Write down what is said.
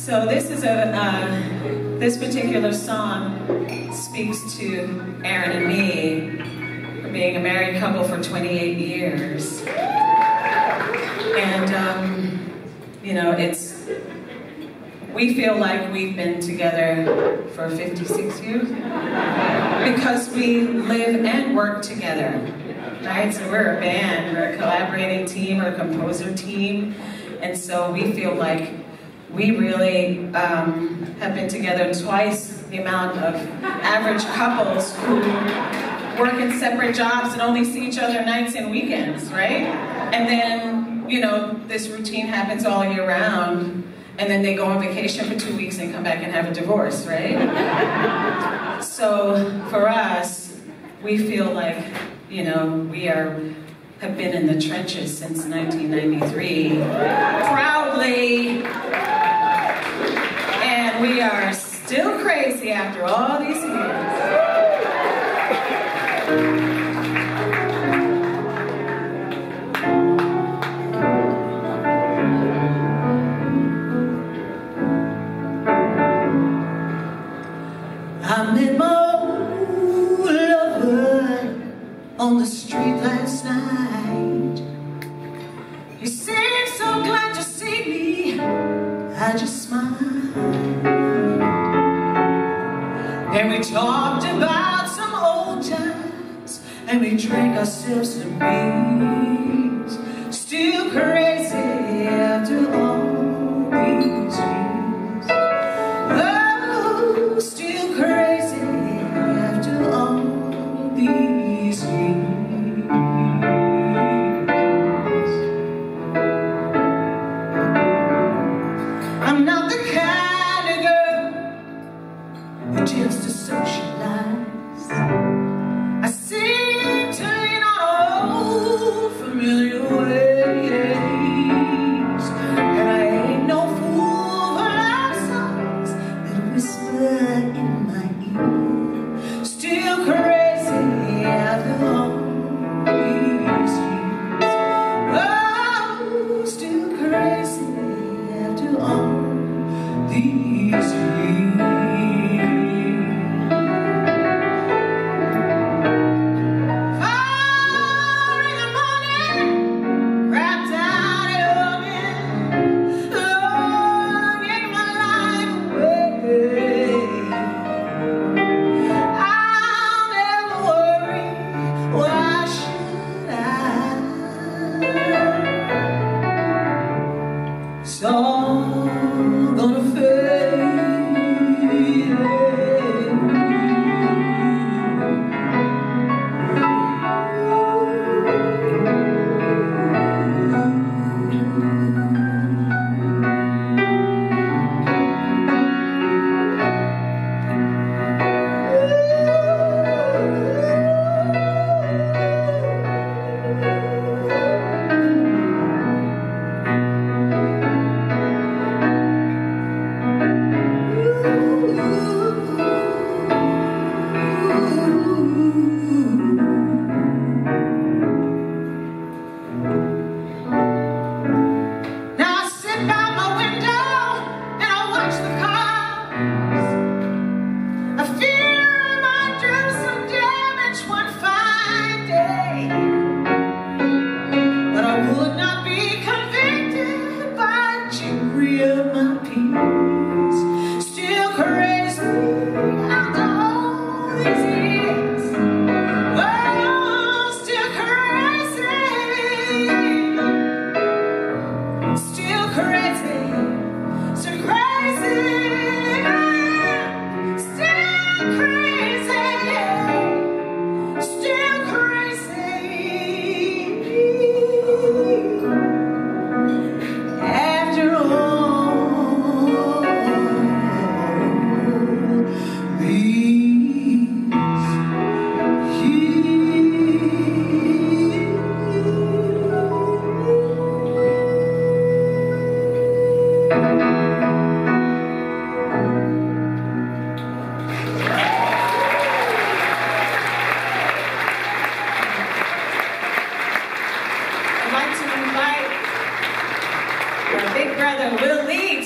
So this is this particular song speaks to Aaron and me for being a married couple for 28 years. And, you know, we feel like we've been together for 56 years because we live and work together, right? So we're a band, we're a collaborating team, we're a composer team, and so we feel like we really have been together twice the amount of average couples who work in separate jobs and only see each other nights and weekends, right? And then, you know, this routine happens all year round, and then they go on vacation for 2 weeks and come back and have a divorce, right? So for us, we feel like, you know, we have been in the trenches since 1993, proudly, and we are still crazy after all these years. I met my old lover on the street last night. He seemed so glad to see me, I just smiled. And we talked about some old times, and we drank ourselves some beers. Still crazy after all these years. Oh, still crazy after all these years. I'm not the kind of girl who tends to socialize. I seem to lean on old familiar ways, and I ain't no fool for love songs that whisper in my ear. Still crazy after all these years. Oh, still crazy after all these years. It's all gonna fade away. Big brother Will Leach